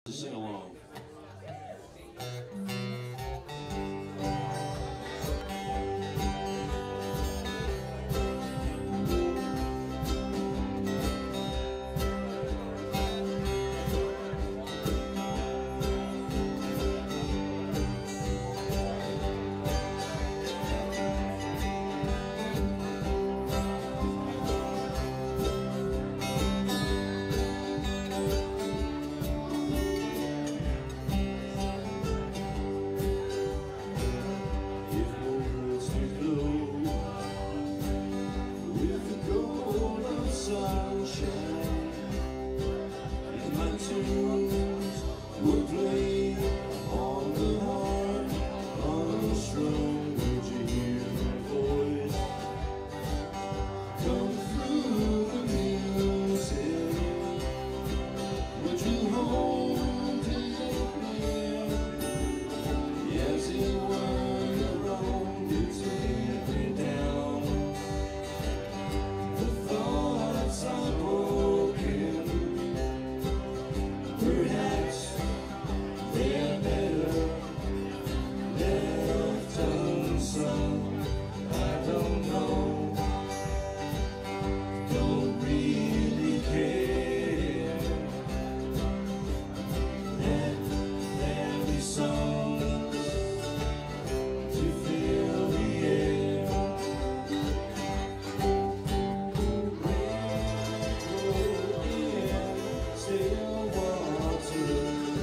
to sing along. Would play on the heart on a string. Would you hear my voice come through the music? Would you hold it near? As it were wrong to take me down. The thoughts are broken. Perhaps they're better left unsung. I don't know, don't really care. Let there be songs to fill the air. Rainbow in still water.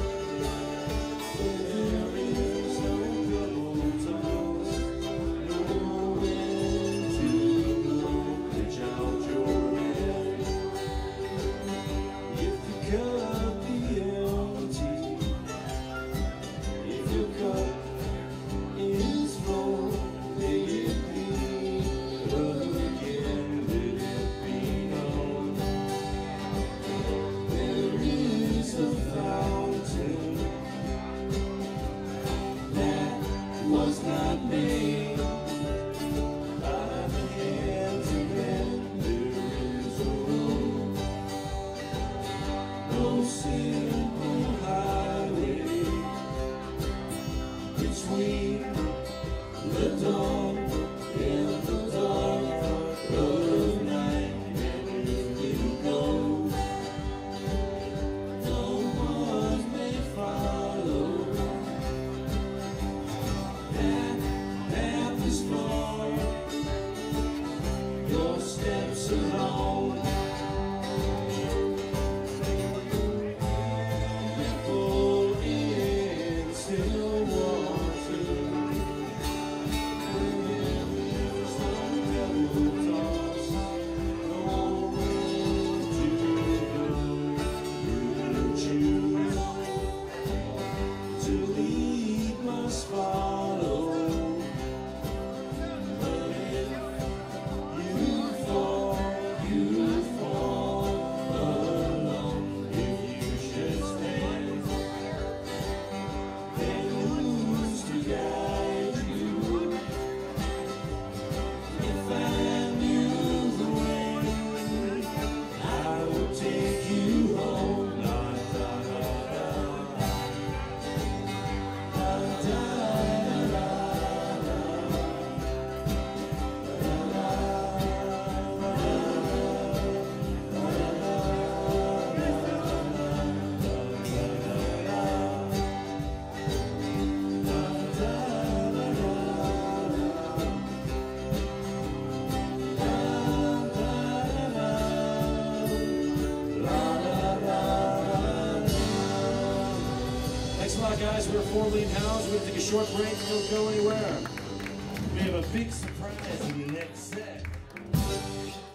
Was not made by the hands of men. There is a road, no simple highway between the dawn and the dark of night. And if you go, no one may follow. Is far, your steps alone. People in still water, rivers of pebble toss, nowhere to go. You choose to lead, must follow. Thanks a lot, guys. We're 4 Lean Hounds. We're going to take a short break. Don't go anywhere. We have a big surprise in the next set.